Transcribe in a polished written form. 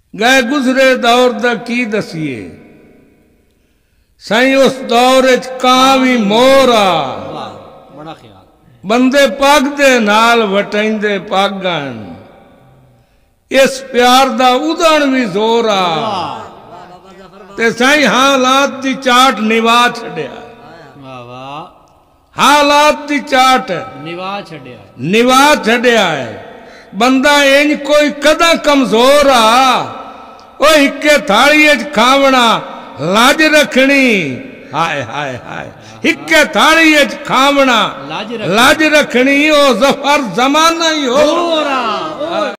गए गुजरे दौर दा की दसिए साईं उस दौर कां भी मोरा बड़ा ख्याल बंदे पग दे नाल वटाइंदे पागन इस प्यार दा उदण भी जोर आ ते साईं हालात दी चाट निभा छड़िया वाह वाह हालात दी चाट निभा छड़िया है बंदा इंज कोई कदा कमजोर आ ओ हिक्के थाली खावना लाज रखनी हाय हाय हाय हिक्के थाली खावना लाज रखनी ओ जफर जमाना ही हो